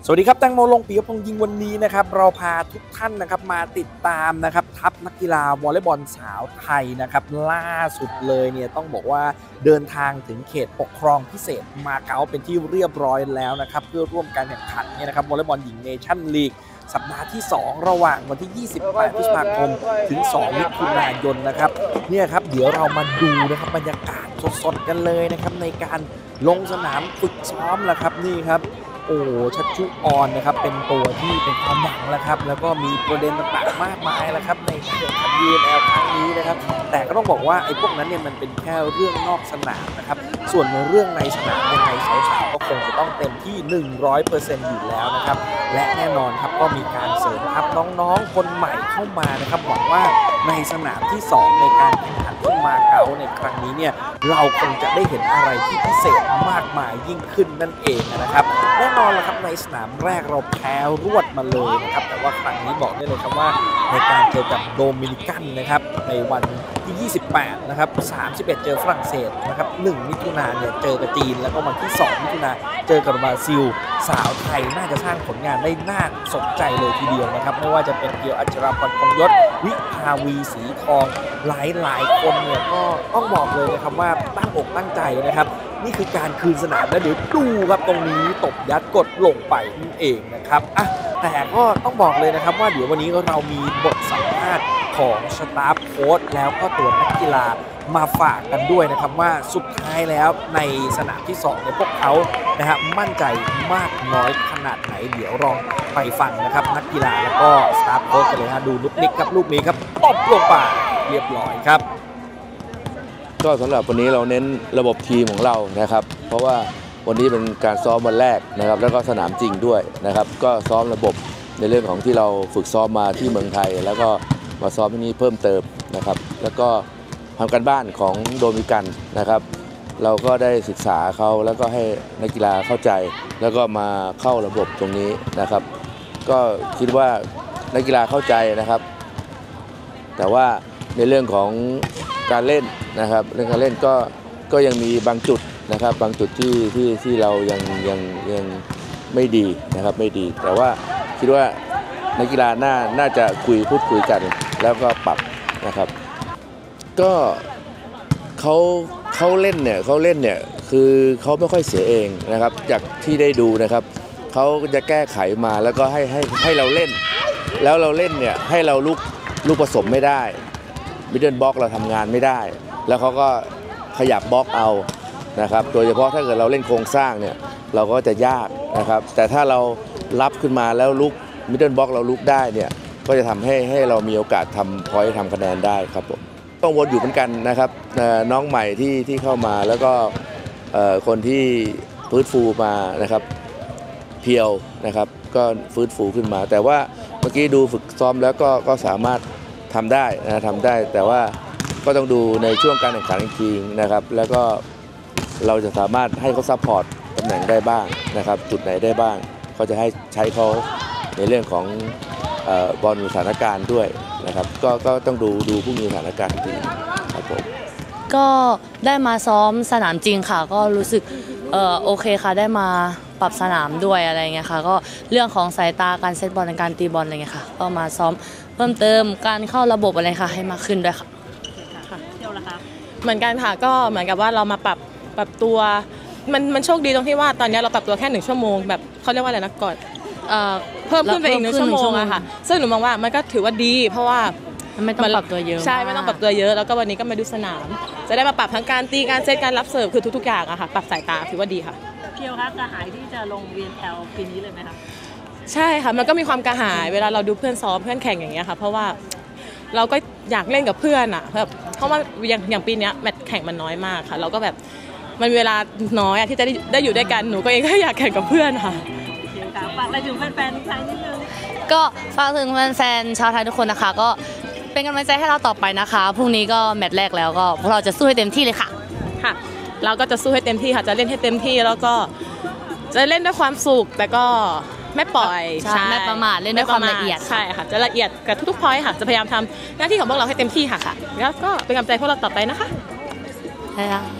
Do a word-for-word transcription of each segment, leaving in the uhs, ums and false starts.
สวัสดีครับแตงโมลงปิยพงษ์ยิงวันนี้นะครับเราพาทุกท่านนะครับมาติดตามนะครับทัพนักกีฬาวอลเลย์บอลสาวไทยนะครับล่าสุดเลยเนี่ยต้องบอกว่าเดินทางถึงเขตปกครองพิเศษมาเก๊าเป็นที่เรียบร้อยแล้วนะครับเพื่อร่วมการแข่งขันเนี่ยนะครับวอลเลย์บอลหญิงเนชั่นลีกสัปดาห์ที่สองระหว่างวันที่ยี่สิบแปดพฤษภาคมถึงสองมิถุนายนนะครับเนี่ยครับเดี๋ยวเรามาดูนะครับบรรยากาศสดๆกันเลยนะครับในการลงสนามฝึกซ้อมแหละครับนี่ครับโอ้ชัชชุออนนะครับเป็นตัวที่เป็นความหวังแล้วครับแล้วก็มีประเด็นต่างๆมากมายแล้วครับในการแข่งขัน ยู เอ็น แอล ครั้งนี้นะครับแต่ก็ต้องบอกว่าไอ้พวกนั้นเนี่ยมันเป็นแค่เรื่องนอกสนามนะครับส่วนในเรื่องในสนามยังไงสาวๆก็คงจะต้องเต็มที่ หนึ่งร้อยเปอร์เซ็นต์ อยู่แล้วนะครับและแน่นอนครับก็มีการเสริมทัพน้องๆคนใหม่เข้ามานะครับหวังว่าในสนามที่สองในการแข่งขันที่มาเก๊าในครั้งนี้เนี่ยเราคงจะได้เห็นอะไรที่พิเศษมากมายยิ่งขึ้นนั่นเองนะครับแน่นอนละครับในสนามแรกเราแพ้รวดมาเลยนะครับแต่ว่าครั้งนี้บอกได้เลยครับว่าในการเจอกับโดมินิกันนะครับในวันที่ยี่สิบแปดนะครับสามสิบเอ็ดเจอฝรั่งเศสนะครับหนึ่งมิถุนายนเนี่ยเจอกับจีนแล้วก็วันที่สองมิถุนายนเจอกับบราซิลสาวไทยน่าจะสร้างผลงานได้น่าสนใจเลยทีเดียวนะครับไม่ว่าจะเป็นเกียวอัชราพรคงยศวิภาวีสีทองหลายหลายคนเนี่ยก็ต้องบอกเลยนะครับว่าตั้งอกตั้งใจนะครับนี่คือการคืนสนามแล้วเดี๋ยวดูครับตรงนี้ตบยัดกดลงไปนั่นเองนะครับอ่ะแต่ก็ต้องบอกเลยนะครับว่าเดี๋ยววันนี้เรามีบทสัมภาษณ์ของสตาฟโค้ชแล้วก็ตัวนักกีฬามาฝากกันด้วยนะครับว่าสุดท้ายแล้วในสนามที่สองในพวกเขานะฮะมั่นใจมากน้อยขนาดไหนเดี๋ยวลองไปฟังนะครับนักกีฬาแล้วก็สตาฟโค้ชกันเลยฮะดูลูกนิกครับลูกนี้ครับตบลงไปเรียบร้อยครับก็สำหรับวันนี้เราเน้นระบบทีมของเรานะครับเพราะว่าวันนี้เป็นการซ้อมวันแรกนะครับแล้วก็สนามจริงด้วยนะครับก็ซ้อมระบบในเรื่องของที่เราฝึกซ้อมมาที่เมืองไทยแล้วก็มาซ้อมที่นี่เพิ่มเติมนะครับแล้วก็ทำการบ้านของโดมินิกันนะครับเราก็ได้ศึกษาเขาแล้วก็ให้นักกีฬาเข้าใจแล้วก็มาเข้าระบบตรงนี้นะครับก็คิดว่านักกีฬาเข้าใจนะครับแต่ว่าในเรื่องของการเล่นนะครับเรื่องการเล่นก็ก็ยังมีบางจุดนะครับบางจุดที่ที่ที่เรายังยังยังไม่ดีนะครับไม่ดีแต่ว่าคิดว่านักกีฬาน่าน่าจะคุยพูดคุยกันแล้วก็ปรับนะครับก็เขาเขาเล่นเนี่ยเขาเล่นเนี่ยคือเขาไม่ค่อยเสียเองนะครับจากที่ได้ดูนะครับเขาจะแก้ไขมาแล้วก็ให้ให้ให้เราเล่นแล้วเราเล่นเนี่ยให้เราลุกลูกผสมไม่ได้มิดเดิลบล็อกเราทำงานไม่ได้แล้วเขาก็ขยับบล็อกเอานะครับโดยเฉพาะถ้าเกิดเราเล่นโครงสร้างเนี่ยเราก็จะยากนะครับแต่ถ้าเรารับขึ้นมาแล้วลุกมิดเดิลบล็อกเราลุกได้เนี่ยก็จะทำให้ให้เรามีโอกาสทำพอยต์ทำคะแนนได้ครับผมต้องวนอยู่เหมือนกันนะครับน้องใหม่ที่ที่เข้ามาแล้วก็คนที่ฟื้นฟูมานะครับเพียวนะครับก็ฟื้นฟูขึ้นมาแต่ว่าเมื่อกี้ดูฝึกซ้อมแล้วก็ก็สามารถทำได้นะทำได้แต่ว่าก็ต้องดูในช่วงการแข่งขันจริงๆนะครับแล้วก็เราจะสามารถให้เขาซัพพอร์ตตำแหน่งได้บ้างนะครับจุดไหนได้บ้างเขาจะให้ใช้เขาในเรื่องของบอลสถานการณ์ด้วยนะครับก็ก็ต้องดูดูผู้มีสถานการณ์จริงครับผมก็ได้มาซ้อมสนามจริงค่ะก็รู้สึกเอ่อโอเคค่ะได้มาปรับสนามด้วยอะไรเงี้ยค่ะก็เรื่องของสายตาการเซตบอลในการตีบอลอะไรเงี้ยค่ะก็มาซ้อมเพิ่มเติมการเข้าระบบอะไรค่ะให้มากขึ้นด้วยค่ะเที่ยวละคะเหมือนกันค่ะก็เหมือนกับว่าเรามาปรับปรับตัวมันมันโชคดีตรงที่ว่าตอนนี้เราปรับตัวแค่หนึ่งชั่วโมงแบบเขาเรียกว่าอะไรนะก่อนเพิ่มขึ้นไปอีกหนึ่งชั่วโมงอะค่ะซึ่งหนูมองว่ามันก็ถือว่าดีเพราะว่าไม่ต้องปรับตัวเยอะใช่ไม่ต้องปรับตัวเยอะแล้วก็วันนี้ก็มาดูสนามจะได้มาปรับทั้งการตีการเซตการรับเสิร์ฟคือทุกๆอย่างอะค่ะปรับสายตาถือว่าดีค่ะเพียวครับกระหายที่จะลง วี เอ็น แอล ปีนี้เลยไหมคะใช่ค่ะมันก็มีความกระหายเวลาเราดูเพื่อนซ้อมเพื่อนแข่งอย่างเงี้ยค่ะเพราะว่าเราก็อยากเล่นกับเพื่อนอะแบบเพราะว่าอย่างอย่างปีนี้แมตช์แข่งมันน้อยมากค่ะเราก็แบบมันเวลาน้อยอะที่จะได้ได้อยู่ด้วยกันหนูก็เองก็อยากแข่งกับเพื่อนค่ะฝากอะไรถึงแฟนๆไทยนิดนึงก็ฝากถึงแฟนๆชาวไทยทุกคนนะคะก็เป็นกำลังใจให้เราต่อไปนะคะพรุ่งนี้ก็แมตช์แรกแล้วก็พวกเราจะสู้ให้เต็มที่เลยค่ะค่ะเราก็จะสู้ให้เต็มที่ค่ะจะเล่นให้เต็มที่แล้วก็จะเล่นด้วยความสุขแต่ก็ไม่ปล่อยใช่ไม่ประมาทเล่นด้วยความละเอียดใช่ค่ะจะละเอียดกับทุกๆพอยต์ค่ะจะพยายามทำหน้าที่ของพวกเราให้เต็มที่ค่ะแล้วก็เป็นกำลังใจพวกเราต่อไปนะคะใช่ค่ะ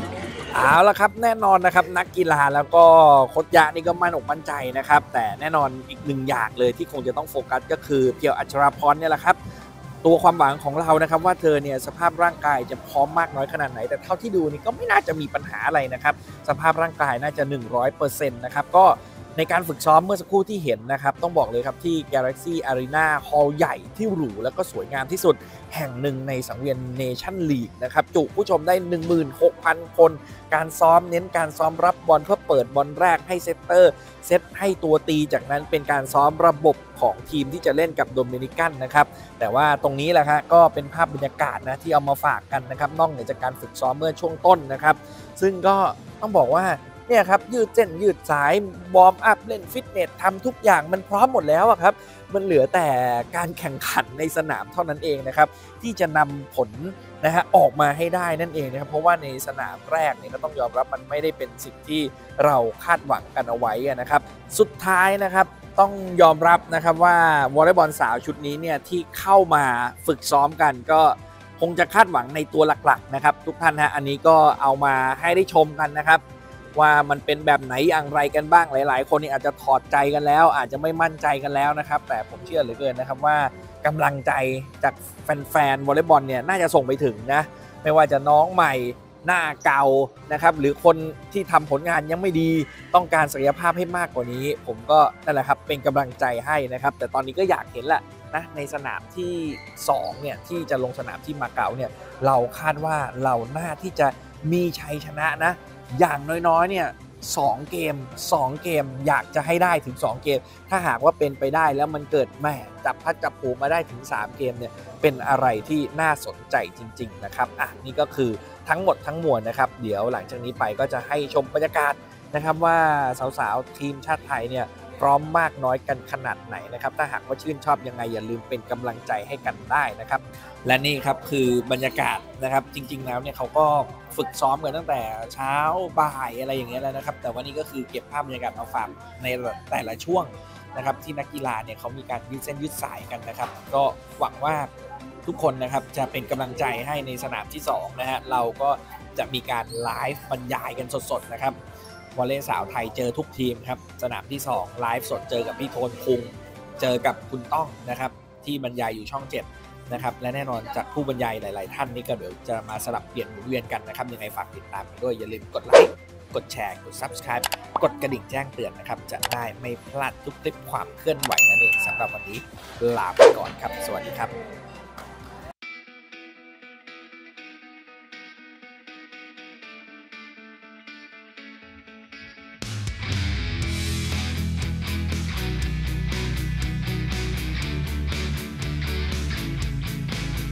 เอาละครับแน่นอนนะครับนักกีฬาแล้วก็โค้ชยะนี่ก็มั่นอกมั่นใจนะครับแต่แน่นอนอีกหนึ่งอย่างเลยที่คงจะต้องโฟกัสก็คือเพียวอัชราพรเนี่ยแหละครับตัวความหวังของเรานะครับว่าเธอเนี่ยสภาพร่างกายจะพร้อมมากน้อยขนาดไหนแต่เท่าที่ดูนี่ก็ไม่น่าจะมีปัญหาอะไรนะครับสภาพร่างกายน่าจะ หนึ่งร้อยเปอร์เซ็นต์ นะครับก็ในการฝึกซ้อมเมื่อสักครู่ที่เห็นนะครับต้องบอกเลยครับที่ Galaxy Arena Hall ใหญ่ที่หรูแล้วก็สวยงามที่สุดแห่งหนึ่งในสังเวียน Nation League นะครับจุผู้ชมได้ หนึ่งหมื่นหกพัน คนการซ้อมเน้นการซ้อมรับบอลเพื่อเปิดบอลแรกให้เซตเตอร์เซตให้ตัวตีจากนั้นเป็นการซ้อมระบบของทีมที่จะเล่นกับโดมินิกันนะครับแต่ว่าตรงนี้แหละครับก็เป็นภาพบรรยากาศนะที่เอามาฝากกันนะครับนอกเหนือจากการฝึกซ้อมเมื่อช่วงต้นนะครับซึ่งก็ต้องบอกว่าเนี่ยครับยืดเส้นยืดสายวอร์มอัพเล่นฟิตเนสทำทุกอย่างมันพร้อมหมดแล้วครับมันเหลือแต่การแข่งขันในสนามเท่านั้นเองนะครับที่จะนำผลนะฮะออกมาให้ได้นั่นเองนะครับเพราะว่าในสนามแรกเนี่ยก็ต้องยอมรับมันไม่ได้เป็นสิ่งที่เราคาดหวังกันเอาไว้นะครับสุดท้ายนะครับต้องยอมรับนะครับว่าวอลเลย์บอลสาวชุดนี้เนี่ยที่เข้ามาฝึกซ้อมกันก็คงจะคาดหวังในตัวหลักๆนะครับทุกท่านฮะอันนี้ก็เอามาให้ได้ชมกันนะครับว่ามันเป็นแบบไหนอย่างไรกันบ้างหลายๆคนนี่อาจจะถอดใจกันแล้วอาจจะไม่มั่นใจกันแล้วนะครับแต่ผมเชื่อเหลือเกินนะครับว่ากำลังใจจากแฟนๆวอลเลย์บอลเนี่ยน่าจะส่งไปถึงนะไม่ว่าจะน้องใหม่หน้าเก่านะครับหรือคนที่ทำผลงานยังไม่ดีต้องการศักยภาพให้มากกว่านี้ผมก็นั่นแหละครับเป็นกำลังใจให้นะครับแต่ตอนนี้ก็อยากเห็นแหละนะในสนามที่สองเนี่ยที่จะลงสนามที่มาเก๊าเนี่ยเราคาดว่าเราน่าที่จะมีชัยชนะนะอย่างน้อยๆเนี่ยสองเกมสองเกมอยากจะให้ได้ถึงสองเกมถ้าหากว่าเป็นไปได้แล้วมันเกิดแหมจับพัดจับผูมาได้ถึงสามเกมเนี่ยเป็นอะไรที่น่าสนใจจริงๆนะครับอ่ะนี่ก็คือทั้งหมดทั้งมวลนะครับเดี๋ยวหลังจากนี้ไปก็จะให้ชมบรรยากาศนะครับว่าสาวๆทีมชาติไทยเนี่ยพร้อมมากน้อยกันขนาดไหนนะครับถ้าหากว่าชื่นชอบยังไงอย่าลืมเป็นกำลังใจให้กันได้นะครับและนี่ครับคือบรรยากาศนะครับจริงๆแล้วเนี่ยเขาก็ฝึกซ้อมกันตั้งแต่เช้าบ่ายอะไรอย่างเงี้ยแล้วนะครับแต่ว่านี่ก็คือเก็บภาพบรรยากาศมาฝากในแต่ละช่วงนะครับที่นักกีฬาเนี่ยเขามีการยืดเส้นยืดสายกันนะครับก็หวังว่าทุกคนนะครับจะเป็นกำลังใจให้ในสนามที่สองนะฮะเราก็จะมีการไลฟ์บรรยายกันสดๆนะครับวอลเลย์สาวไทยเจอทุกทีมครับสนามที่สองไลฟ์สดเจอกับพี่โทนคุงเจอกับคุณต้องนะครับที่บรรยายอยู่ช่องเจ็ดนะครับและแน่นอนจากผู้บรรยายหลายๆท่านนี่ก็เดี๋ยวจะมาสลับเปลี่ยนหมุนเวียนกันนะครับยังไงฝากติดตามกันด้วยอย่าลืมกดไลค์กดแชร์กด ซับสไครบ์ กดกระดิ่งแจ้งเตือนนะครับจะได้ไม่พลาดทุกคลิปความเคลื่อนไหวนั่นเองสำหรับวันนี้ลาไปก่อนครับสวัสดีครับ